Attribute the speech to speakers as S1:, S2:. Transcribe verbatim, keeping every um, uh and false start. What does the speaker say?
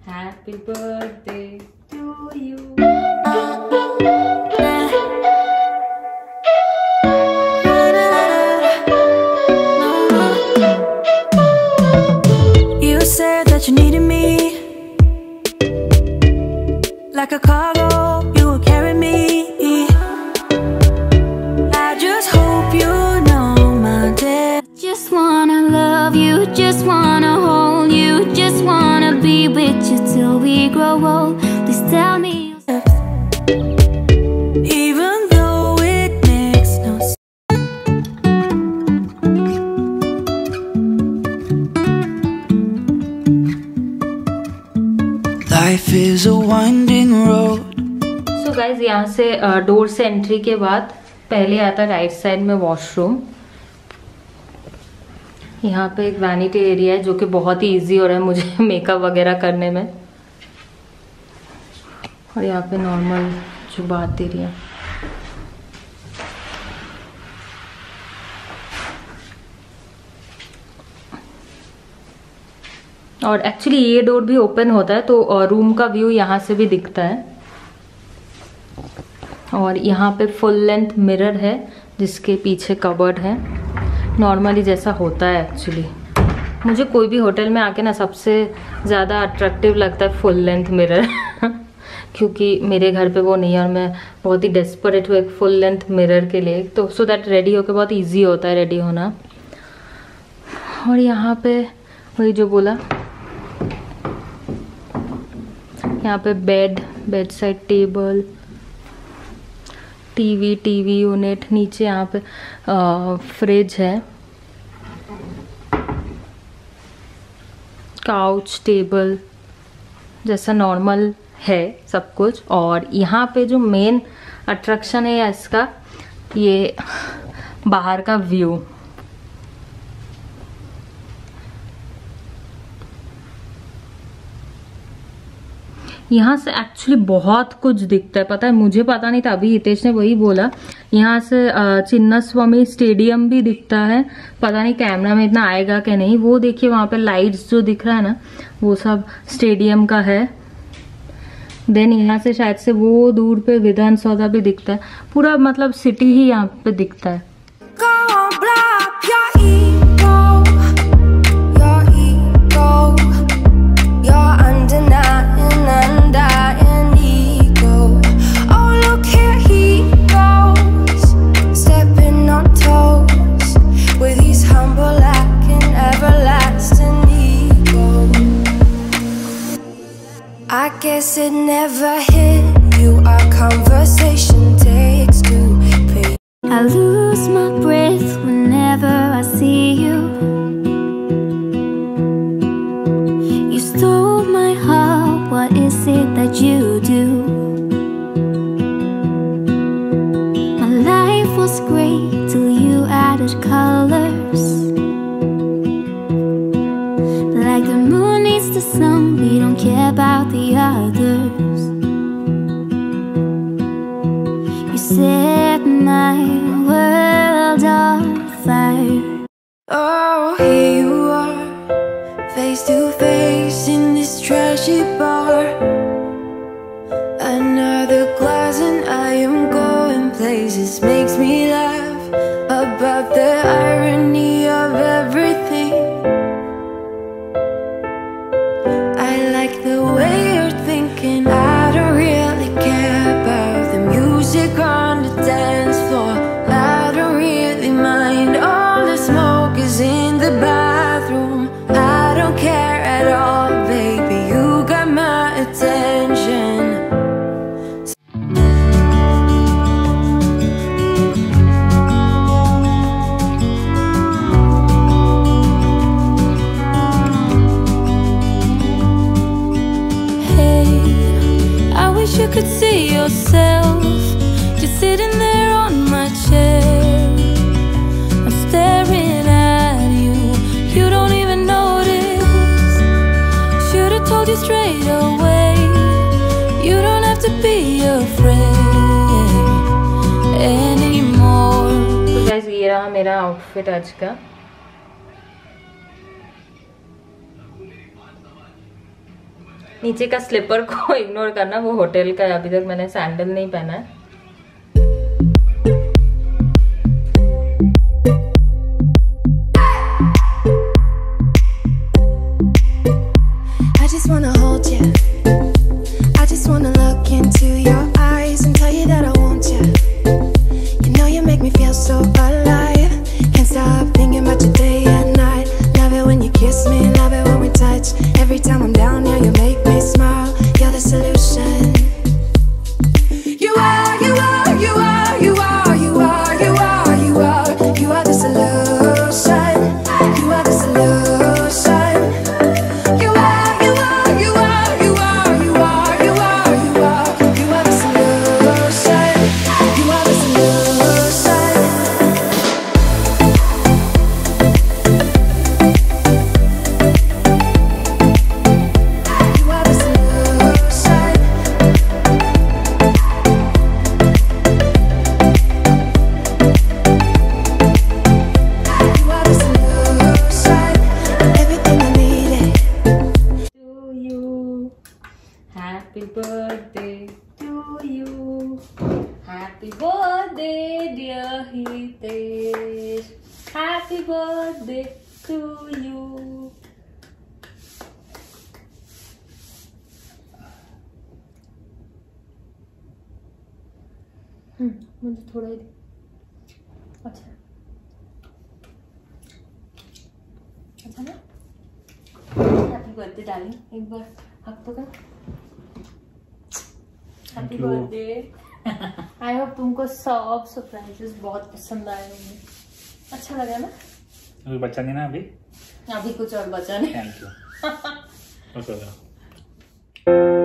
S1: Happy birthday to you.
S2: You said that you needed me like a cargo, you will carry me. I just hope you know my dear.
S3: Just wanna love you, just wanna hold you, just wanna be with you till we grow old. Please tell me.
S2: Even though it makes no sense. Life is a winding road.
S1: So guys यहाँ से door से entry के बाद पहले आता right side में washroom. यहाँ पे एक वैनिटी एरिया है जो कि बहुत ही इजी हो रहा है मुझे मेकअप वगैरह करने में। और यहाँ पे नॉर्मल जो बात एरिया। और एक्चुअली ये डोर भी ओपन होता है तो रूम का व्यू यहाँ से भी दिखता है। और यहाँ पे फुल लेंथ मिरर है जिसके पीछे कबर्ड है, नॉर्मली जैसा होता है। एक्चुअली मुझे कोई भी होटल में आके ना सबसे ज़्यादा अट्रैक्टिव लगता है फुल लेंथ मिरर क्योंकि मेरे घर पे वो नहीं है और मैं बहुत ही डेस्परेट हूँ एक फुल लेंथ मिरर के लिए, तो सो दैट रेडी होकर बहुत ईजी होता है रेडी होना। और यहाँ पे वही जो बोला, यहाँ पे bed, bed side table, TV, TV unit, नीचे यहाँ पे आ, फ्रिज है, काउच, टेबल जैसा नॉर्मल है सब कुछ। और यहाँ पे जो मेन अट्रैक्शन है इसका, ये बाहर का व्यू। यहाँ से एक्चुअली बहुत कुछ दिखता है, पता है मुझे पता नहीं था, अभी हितेश ने वही बोला। यहाँ से चिन्नास्वामी स्टेडियम भी दिखता है, पता नहीं कैमरा में इतना आएगा कि नहीं। वो देखिए वहाँ पे लाइट्स जो दिख रहा है ना, वो सब स्टेडियम का है। देन यहाँ से शायद से वो दूर पे विधानसौधा भी दिखता है, पूरा मतलब सिटी ही यहाँ पे दिखता है।
S2: I guess it never hit you, our conversation takes two.
S3: I lose my breath whenever I see you. You stole my heart, what is it that you do? My life was great till you added colors. Like the moon needs the sun, we don't care about the others. You set my world on fire.
S2: Oh, here you are, face to face in this trashy bar. Another glass and I am going places. Makes me laugh about the irony of everything. I like the way you're thinking. I don't really care about the music on the dance floor. I don't really mind. All the smoke is in the bathroom. I don't care at all, baby. You got my attention.
S3: You could see yourself just sitting there on my chair. I'm staring at you, you don't even notice. Should've told you straight away, you don't have to be afraid anymore.
S1: तो guys ये रहा मेरा outfit आज का। नीचे का sleeper को ignore करना, वो होटल का है। अभी तक मैंने सैंडल नहीं पहना है। Happy birthday to you. Happy birthday, dear Hitesh. Happy birthday to you. हम्म मुझे थोड़ा ही अच्छा अच्छा ना। हैप्पी बर्थडे डार्लिंग, एक बार हक तो कर। Happy birthday. आई होप तुमको सब सरप्राइजेस बहुत पसंद आए होंगे। अच्छा लगा ना?
S4: अभी बचा नहीं ना? अभी
S1: अभी कुछ और बचा नहीं।
S4: Thank you.